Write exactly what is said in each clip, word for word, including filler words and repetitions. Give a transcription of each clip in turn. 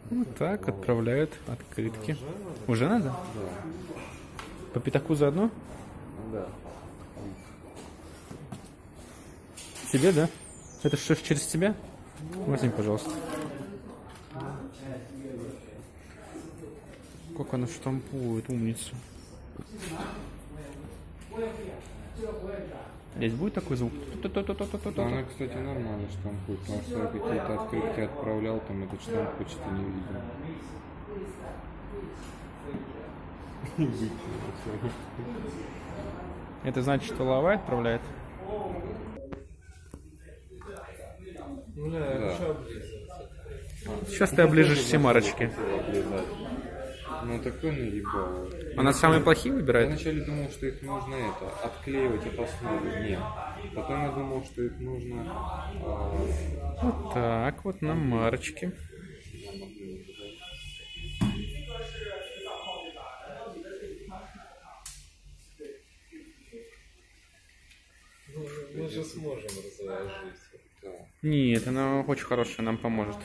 Вот так отправляют открытки. Уже надо? Да. По пятаку заодно? Да. Тебе, да? Это что, через тебя? Возьми, пожалуйста. Как она штампует, умница. Здесь будет такой звук? Она, кстати, нормально штампует, потому что я какие-то открытки отправлял, там этот штамп почти не видел. Это значит, что лава отправляет? Да. Сейчас ты оближешь все марочки. Ну такой наебал. Она самые плохие Я выбирает? вначале думал, что их нужно это отклеивать от основы. Нет. Потом я думал, что их нужно. А... Вот так вот на марочке. Мы же сможем разложить. Да. Нет, она очень хорошая, нам поможет.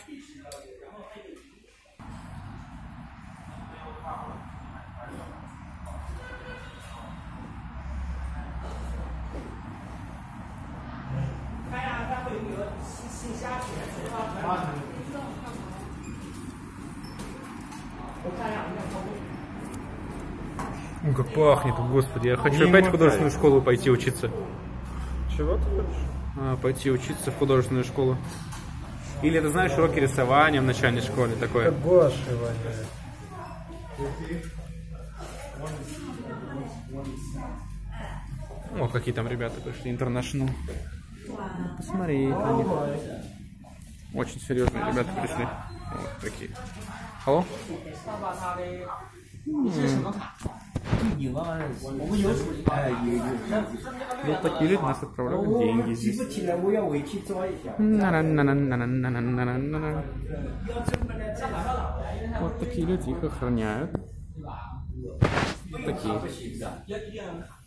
Ну как пахнет, господи, я хочу Не опять в мотай. художественную школу пойти учиться. Чего ты хочешь? А, пойти учиться в художественную школу. Или это, знаешь, уроки рисования в начальной школе такое. Гоши воняет. О, какие там ребята пришли, интернешнл. Посмотри на них. Очень серьезные ребята пришли. Вот такие. Алло? Вот такие люди нас отправляют деньги здесь. На-на-на-на-на-на-на-на-на-на. Вот такие люди их охраняют. Такие.